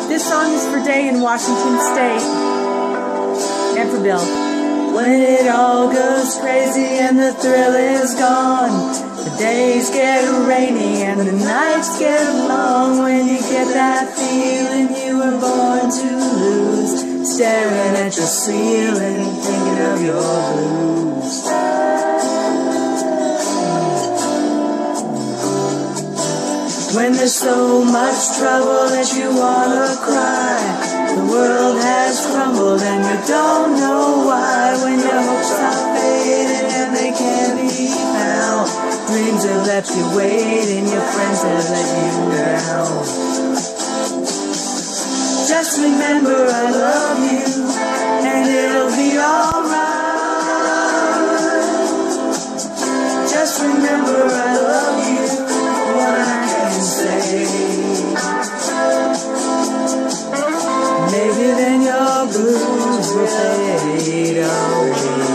This song is for Day in Washington State. And for Bill. When it all goes crazy and the thrill is gone, the days get rainy and the nights get long. When you get that feeling you were born to lose, staring at your ceiling, thinking of your blues. When there's so much trouble that you wanna cry, the world has crumbled and you don't know why. When your hopes are fading and they can't be found, dreams have left you waiting, your friends have let you down. Just remember I love you and it'll be alright. Just remember I love you, what I can say. Maybe then your blues will fade away.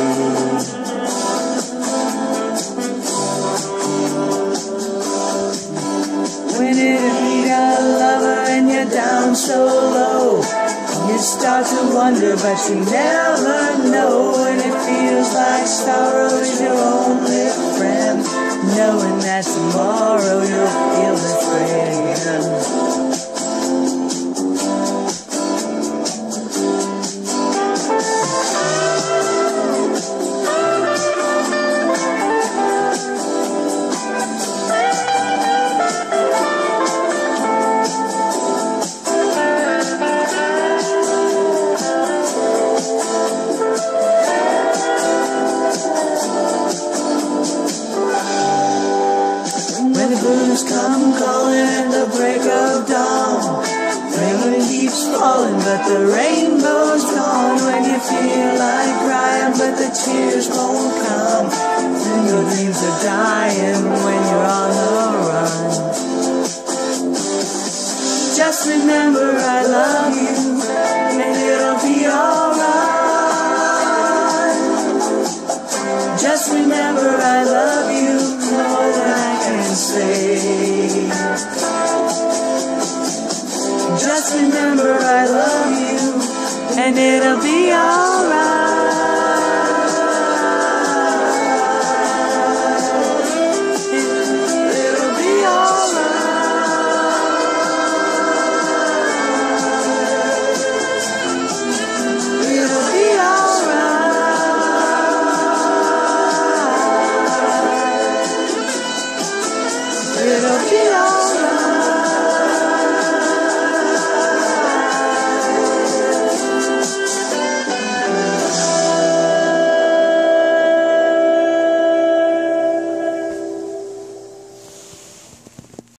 When you meet a lover and you're down so low, you start to wonder but you never know. When it feels like sorrow is your only friend, knowing that tomorrow you'll feel this way again. When the blues come calling at the break of dawn, rain keeps falling but the rainbow's gone. When you feel like crying but the tears won't come, and your dreams are dying when you're on the run. Just remember I love you and it'll be alright. Just remember I love you more than I can say. Just remember I love you and it'll be alright.